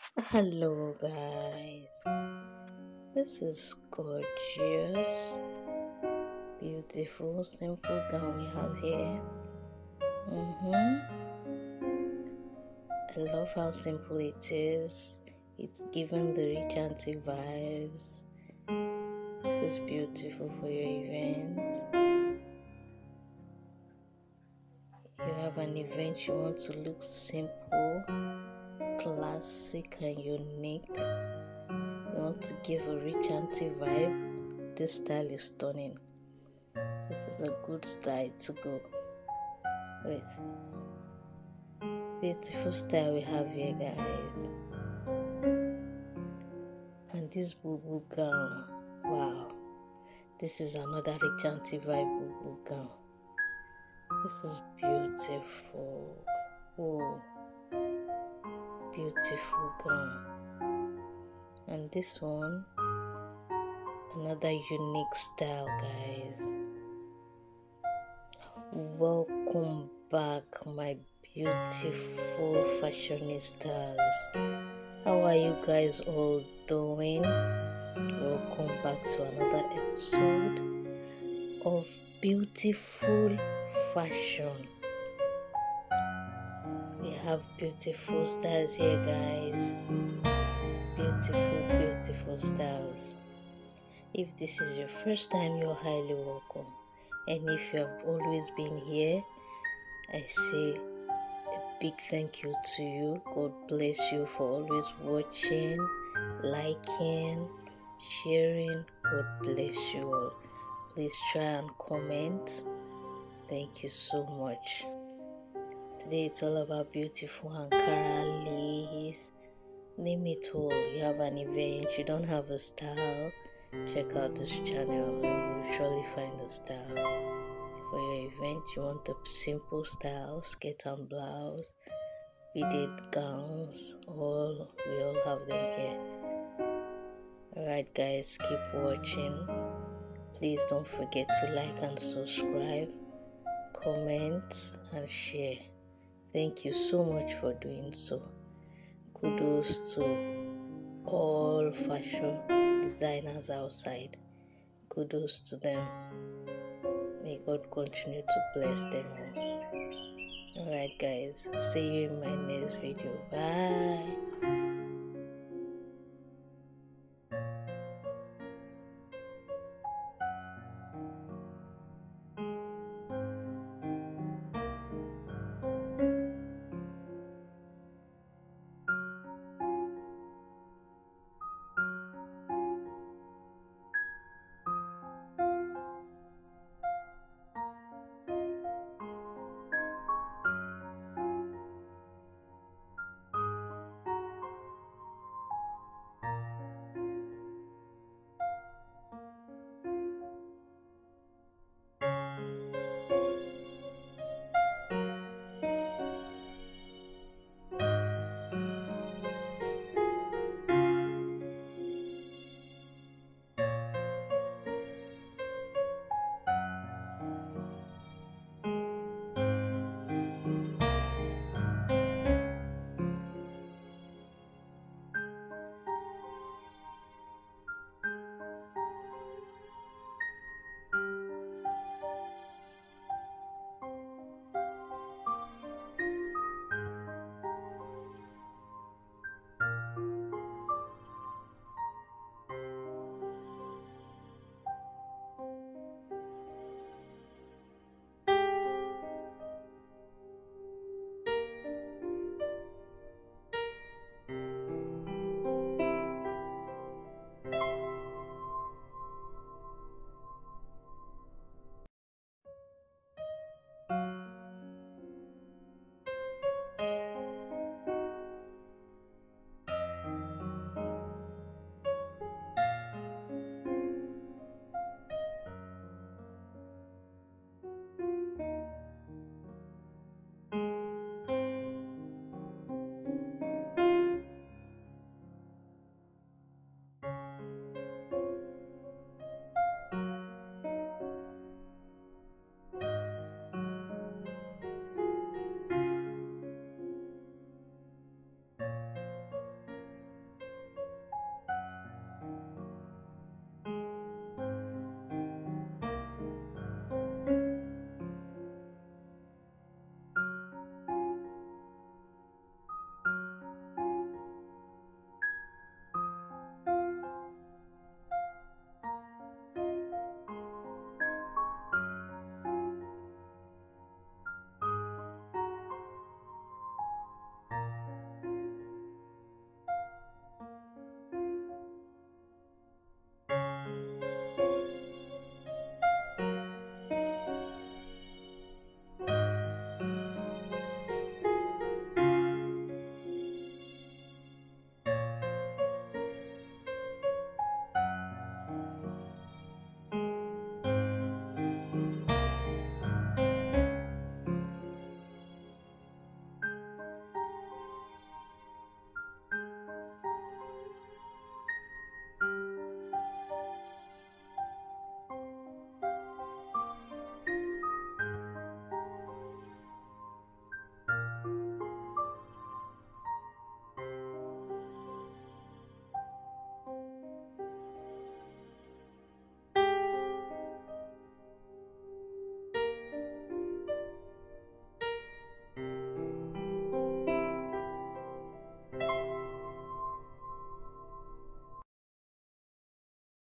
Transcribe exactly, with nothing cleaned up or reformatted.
Hello, guys. This is gorgeous, beautiful, simple gown we have here. Mm-hmm. I love how simple it is. It's given the rich auntie vibes. This is beautiful for your event. You have an event you want to look simple, classic, and unique. You want to give a rich auntie vibe. This style is stunning. This is a good style to go with. Beautiful style we have here, guys. And this boo-boo gown, wow. This is another rich auntie vibe boo-boo gown. This is beautiful. Oh, beautiful gown. And this one, another unique style, guys. Welcome back, my beautiful fashionistas. How are you guys all doing? Welcome back to another episode of Beautiful Fashion. We have beautiful styles here, guys. Beautiful, beautiful styles. If this is your first time, you're highly welcome. And if you have always been here, I say a big thank you to you. God bless you for always watching, liking, sharing. God bless you all. Please try and comment. Thank you so much. Today it's all about beautiful Ankara lace. Name it all. You have an event, you don't have a style, check out this channel and you'll surely find a style. For your event, you want a simple style, skirt and blouse, beaded gowns, all we all have them here. Alright guys, keep watching. Please don't forget to like and subscribe, comment and share. Thank you so much for doing so. Kudos to all fashion designers outside. Kudos to them. May God continue to bless them all. Alright guys, see you in my next video. Bye.